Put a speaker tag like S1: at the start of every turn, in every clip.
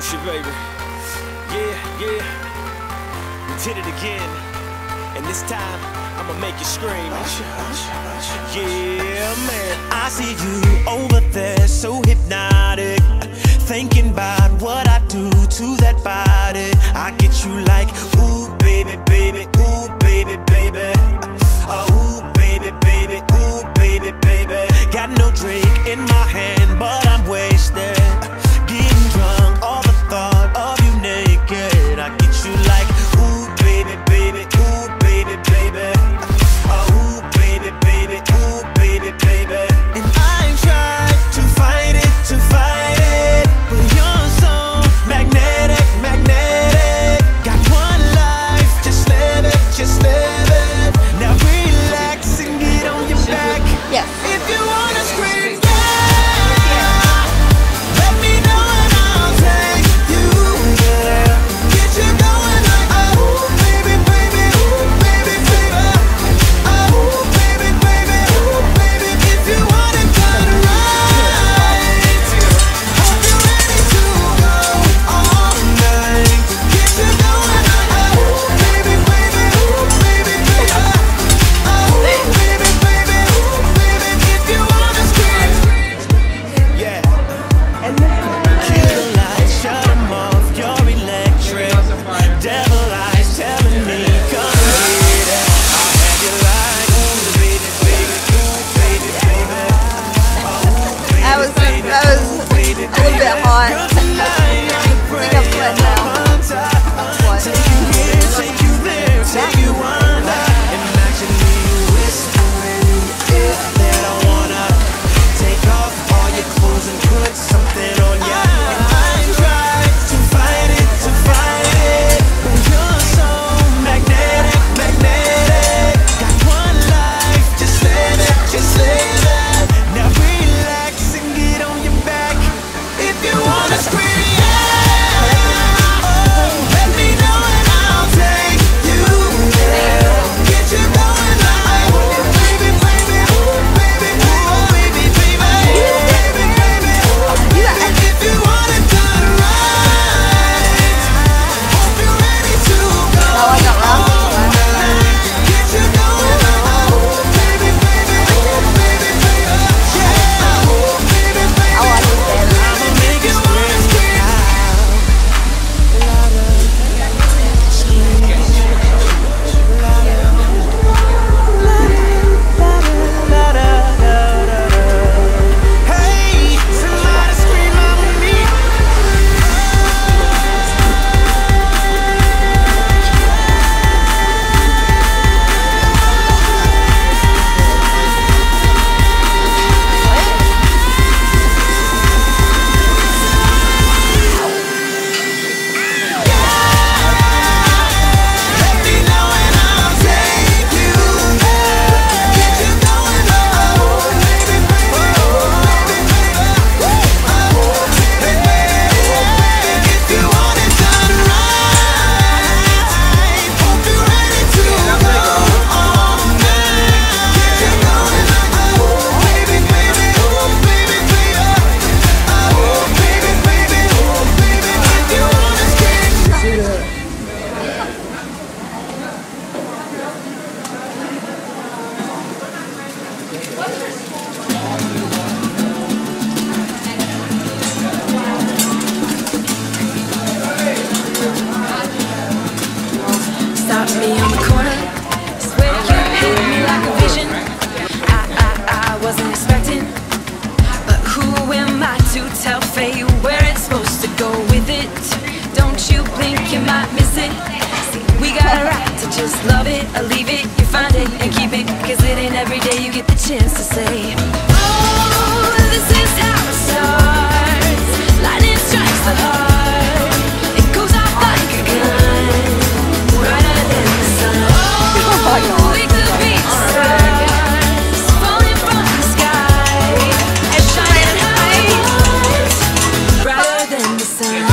S1: shit, baby. Yeah, yeah. We did it again. And this time, I'ma make you scream. Yeah, man. I see you over there, so hypnotic. Thinking about what I do to that body. I get you like, ooh, baby, baby, ooh, baby, baby. Ooh, baby, baby, ooh, baby, baby. Got no drink in my hand, but I'm wasted. Getting drunk, all the thought of you naked. I get you like, ooh, baby, baby, ooh, baby, baby. Ooh, baby, baby, ooh, baby, baby. And I ain't tried to fight it, but you're so magnetic, magnetic. Got one life, just live it, just live it. Now relax and get on your back.
S2: Yes.
S1: If you wanna scream, yeah, let me know and I'll take you there. Get you going like, oh, baby, baby, ooh, baby, baby. Oh, baby, baby, ooh, baby. If you want it done right, hope you're ready to go all night. Get you going like, oh, baby, baby, ooh, baby, baby. Oh, baby, baby, ooh, baby. If you wanna scream, yeah. Kill the lights, shut 'em off, you're electric. Devil eyes telling me, come get it. I have you like, ooh, baby, baby, ooh, baby, baby.
S2: That was a little bit hot. I think I'm sweating now. What?
S1: Take you here, take you there, take you under. Imagine me whispering in your ear that I wanna take off all your clothes and put something on ya. And I tried to fight it, but you're so magnetic, magnetic. Got one life, just live it, just live it. Now relax and get on your back. If you wanna scream, yeah, oh, let me know and I'll take you there. Get you going like, oh, baby, baby, oh, baby, oh, baby, baby, baby, baby, oh, baby. If you want it done right, hope you're ready to go all night. Get you going like, oh, baby, baby, oh, baby, baby, yeah, oh, baby, baby. I'ma make you wanna scream. Hey, somebody scream out with me. Let me know and I'll take you there. Get you going like, oh, baby, baby, oh, baby, baby. Oh, baby, baby, oh, baby. If you want it done right, hope you're ready to go all night. Get you going like, oh, baby, baby, oh, baby, baby. Oh, baby, baby, oh, baby. If you wanna scream.
S3: Stop me on the corner, swear you hit me like a vision. I wasn't expecting, but who am I to tell fate where it's supposed to go with it? Don't you blink, you might miss it. See, we got a right to just love it or leave it. You find it and keep it, 'cause it ain't every day you get the chance to say, oh, this is how it starts. Lightning strikes the heart, it goes off like a gun, brighter than the sun. Oh, we could be stars falling from the sky and shining bright, brighter than the sun.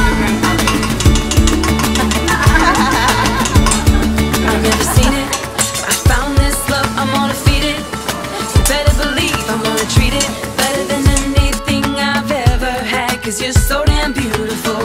S3: I've never seen it. I found this love, I'm gonna feed it. You better believe I'm gonna treat it better than anything I've ever had, 'cause you're so damn beautiful.